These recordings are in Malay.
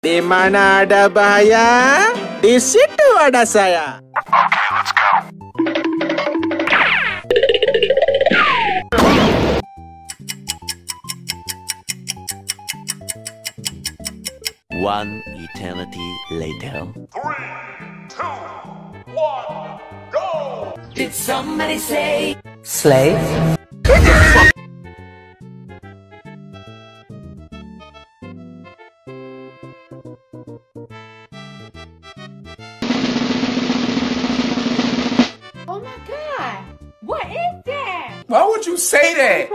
Di mana ada bahaya, di situ ada saya. Okay, let's go. One eternity later. 3, 2, 1, go! Did somebody say Slave? Oh my god! What is that? Why would you say that?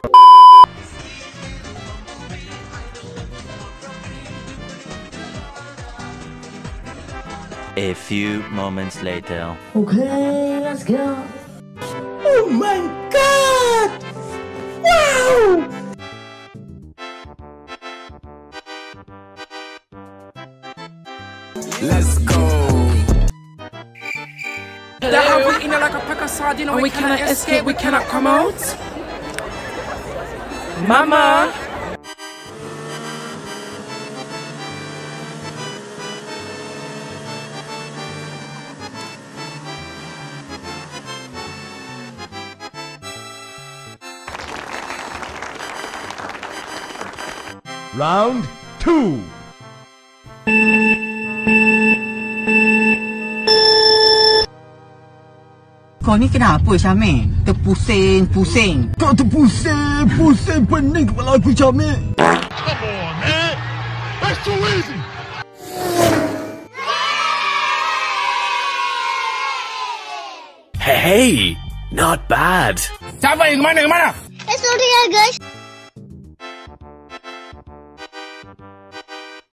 A few moments later. Okay, let's go. Oh my god! Wow! Let's go. Are we in like a pack of sardines and we cannot escape, we cannot come out? Mama! Round 2. Kau ni kenapa Syamil? Terpusing-pusing. Kau terpusing pening kepala aku, Syamil. Come on, man. That's too easy. Hey, not bad. Siapa yang kemana? Sorry ya guys.